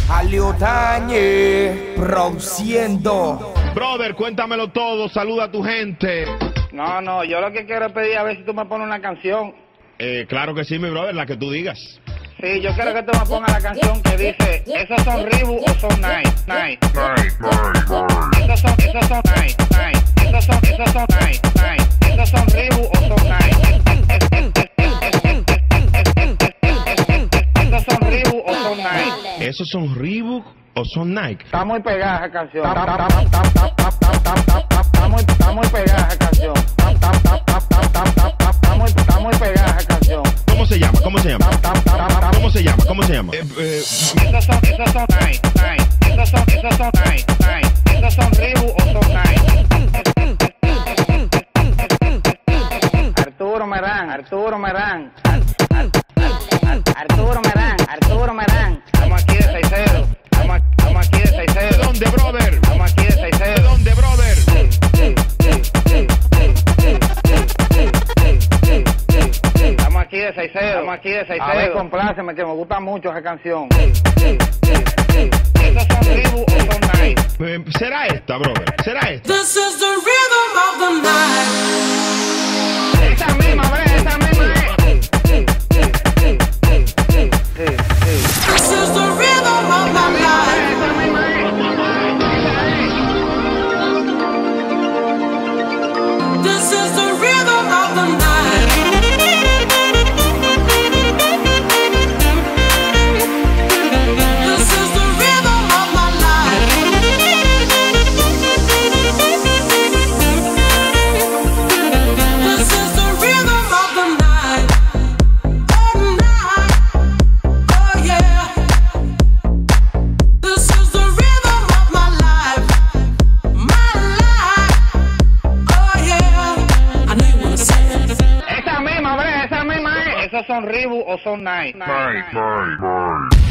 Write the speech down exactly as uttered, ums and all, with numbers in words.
Aliotañe produciendo. Brother, cuéntamelo todo, saluda a tu gente. No, no, yo lo que quiero es pedir a ver si tú me pones una canción. Eh, claro que sí, mi brother, la que tú digas. Sí, yo quiero que tú me pongas la canción que dice, ¿esos son Reebok o son Nike? Nike. Esos son, esos son Nike, Nike. Esos son, esos son Nike, Nike. Esos son Reebok o son Nike. Esos son Reebok o son Nike. ¿Esos son Reebok o son Nike? Está muy pegada esa canción. Está muy, está muy pegada esa canción. Está muy, está muy pegada esa canción. ¿Cómo se llama? ¿Cómo se llama? ¿Cómo se llama? ¿Cómo se llama? Eh, eh, Esos son, esos son Nike, Nike. Esos son, esos son Nike, Nike. Esos son Reebok o son Nike. Arturo Merán, Arturo Merán. Arturo Merán, Arturo Merán. Estamos aquí de seis cero. Estamos, estamos aquí de seis cero. ¿De dónde, brother? Estamos aquí de seis cero. ¿De dónde, brother? Estamos aquí de seis cero. Estamos aquí de seis cero. A ver, compláceme, que me gusta mucho esa canción. ¿Esos son Reebok o son Nike? Eh, ¿Será esta, brother? ¿Será esta? This is the rhythm of the night. Esa misma, bre, esa misma es. This is the rhythm of my life. Esa misma es. This is the rhythm of the night. This is the rhythm of my life. This is the rhythm of the night. Oh night. Oh yeah. This is the rhythm of my life. My life. Oh yeah. I know you wanna say it. Esa misma, bre, esa misma es. ¿Esos son Reebok o son Nike? Nike, Nike, Nike.